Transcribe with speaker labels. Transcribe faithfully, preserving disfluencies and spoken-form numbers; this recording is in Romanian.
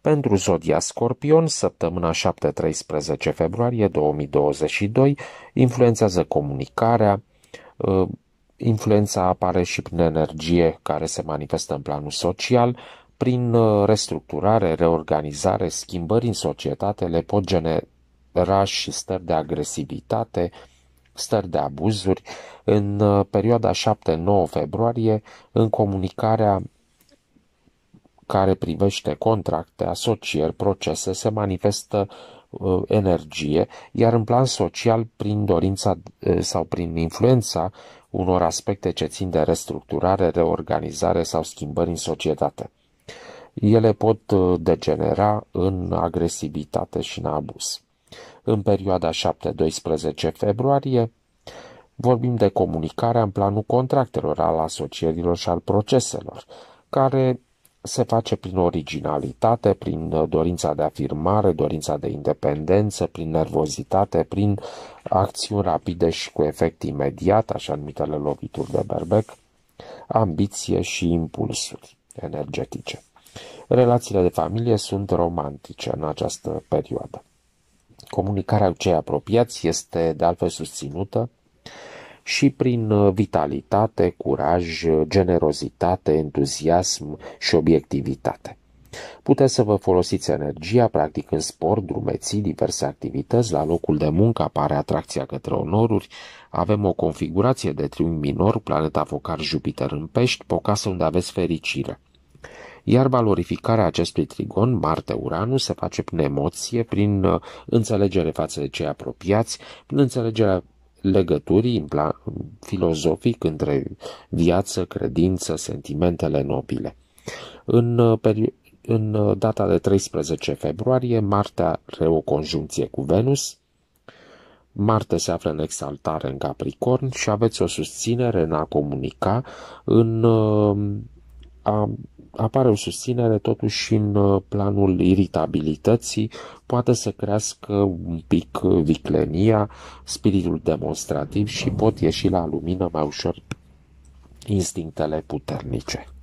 Speaker 1: Pentru zodia Scorpion, săptămâna șapte treisprezece februarie două mii douăzeci și doi influențează comunicarea. Influența apare și prin energie care se manifestă în planul social, prin restructurare, reorganizare, schimbări în societate, le pot genera și stări de agresivitate, stări de abuzuri. În perioada șapte nouă februarie, în comunicarea care privește contracte, asocieri, procese, se manifestă uh, energie, iar în plan social, prin dorința uh, sau prin influența unor aspecte ce țin de restructurare, reorganizare sau schimbări în societate. Ele pot uh, degenera în agresivitate și în abuz. În perioada șapte doisprezece februarie, vorbim de comunicarea în planul contractelor, al asocierilor și al proceselor, care se face prin originalitate, prin dorința de afirmare, dorința de independență, prin nervozitate, prin acțiuni rapide și cu efect imediat, așa numitele lovituri de berbec, ambiție și impulsuri energetice. Relațiile de familie sunt romantice în această perioadă. Comunicarea cu cei apropiați este de altfel susținută și prin vitalitate, curaj, generozitate, entuziasm și obiectivitate. Puteți să vă folosiți energia, practic în sport, drumeții, diverse activități. La locul de muncă apare atracția către onoruri. Avem o configurație de triunghi minor, planeta focar Jupiter în pești, pe o casă unde aveți fericire. Iar valorificarea acestui trigon, Marte-Uranus, se face prin emoție, prin înțelegere față de cei apropiați, prin înțelegerea legăturii în plan filozofic între viață, credință, sentimentele nobile. În, în data de treisprezece februarie, Marte are o conjuncție cu Venus. Marte se află în exaltare în Capricorn și aveți o susținere în a comunica, în a apare o susținere totuși în planul iritabilității, poate să crească un pic viclenia, spiritul demonstrativ și pot ieși la lumină mai ușor instinctele puternice.